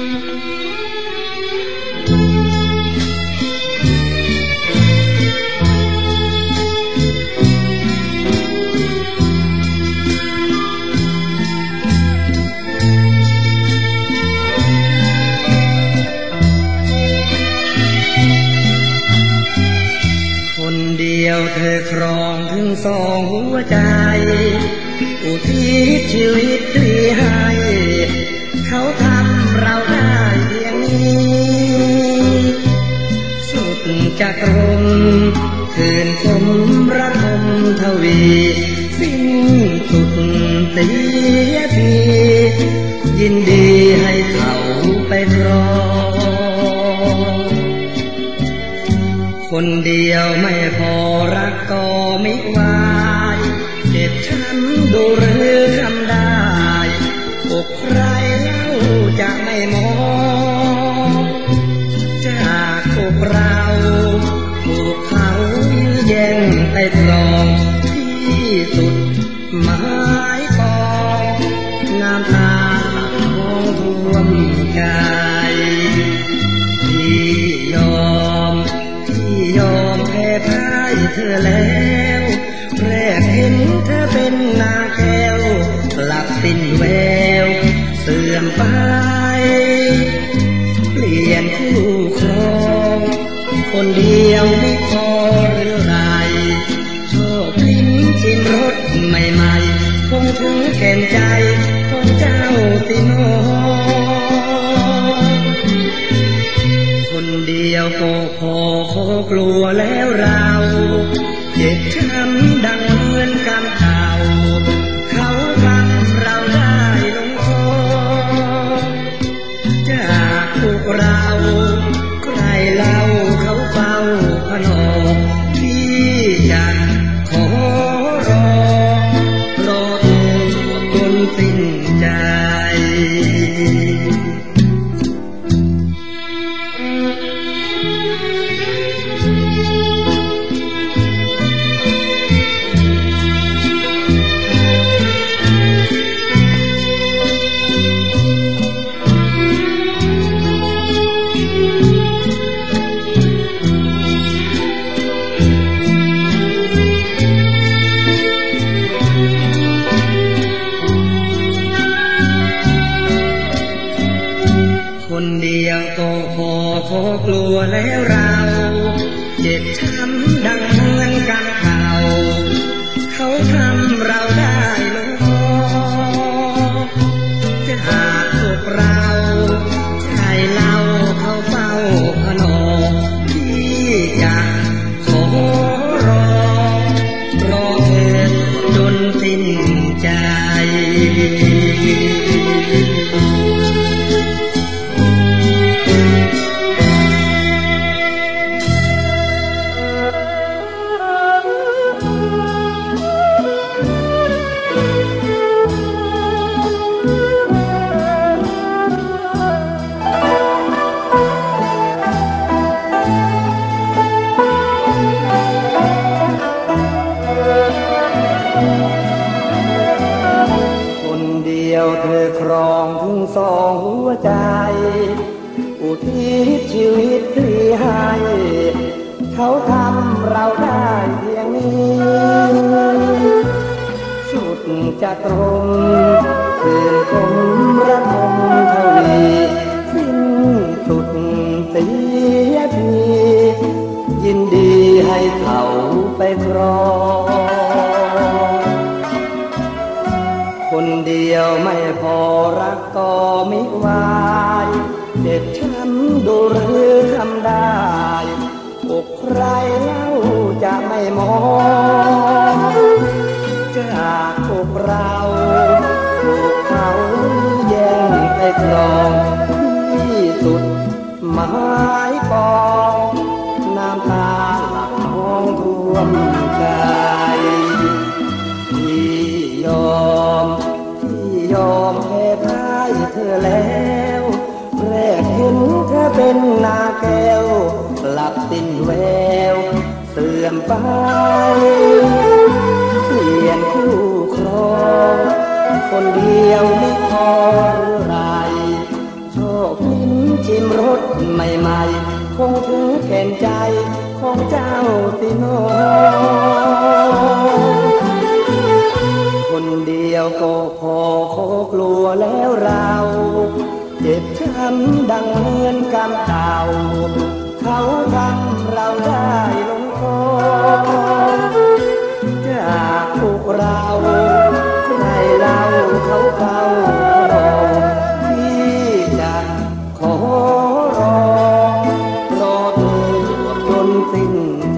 คนเดียวเธอครองถึงสองหัวใจอุทิศชีวิตให้เขาทำเราได้เพียงนี้สุดจะตรงคืนคมระทมทวีสิ้นสุดเสียทียินดีให้เขาไปครองคนเดียวไม่พอรักก็มิวายเจ็บช้ำดูหรือทำได้อกใครเล่าจะไม่มองจากอกเราถูกเขาแย่งไปครองที่สุดหมายปองน้ำตาหลั่งท่วมกายที่ยอมแพ้พ่ายเธอแล้วแรกเห็นเธอเป็นนางแก้วหลับสิ้นแววเสื่อมไปเปลี่ยนคู่ครองคนเดียวไม่พอหรือไรชอบลิ้มชิมรสใหม่ๆคงถึงแก่นใจของเจ้าสิโนคนเดียวก็พอกลัวแล้วเราเจ็บช้ำดังเหมือนกันเก่าเขาทำเราได้ลงคอจากพวกเราใครเล่าเขาเฝ้าพนอที่จะขอรอจนสิ้นใจคนเดียวก็พอกลัวแล้วเราเจ็บช้ำดังเหมือนกันเก่าเขาทำเราได้ลงคอจะหากพวกเราใครเล่าเขาเฝ้าพนอที่จะขอรอเธอจนสิ้นใจเธอครองถึงสองหัวใจอุทิศชีวิตให้เขาทำเราได้เพียงนี้สุดจะตรงคืนคมระทมทวีสิ้นสุดเสียทียินดีให้เขาไปครองคนเดียวไม่พอรักก็มิวายเจ็บช้ำดูหรือทำได้อกใครเล่าจะไม่มองจากพวกเราถูกเขาแย่งไปครองที่สุดหมายปองน้ำตาหลั่งท่วมกายที่ยอมแพ้พ่ายเธอแล้วแรกเห็นเธอเป็นนาแก้วหลับสิ้นแววเสื่อมไปเปลี่ยนคู่ครองคนเดียวไม่พอหรือไรโชคดีใหม่ๆคงถึงแก่นใจของเจ้าสิโนคนเดียวก็พอขอกลัวแล้วเราเจ็บช้ำดังเหมือนกำเต่าเขาทำเราได้ลงคอจากพวกเราให้เราเขาเฝ้ารอที่จะขอรอเธอจนสิ้นใจ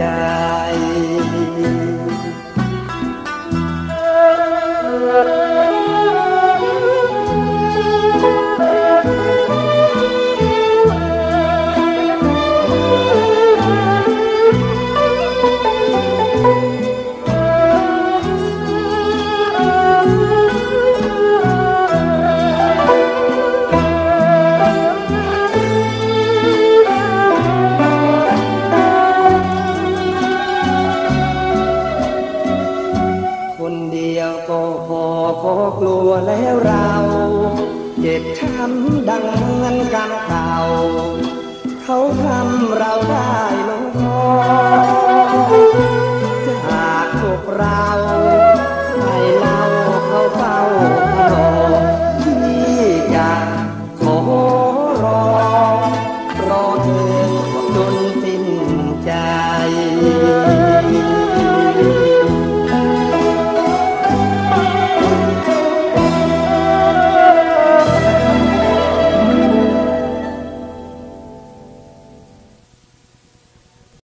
คนเดียวก็พอขอกลัวแล้วเราเจ็บช้ำดังเหมือนกันเก่าเขาทำเราได้ลงคอจากพวกเรา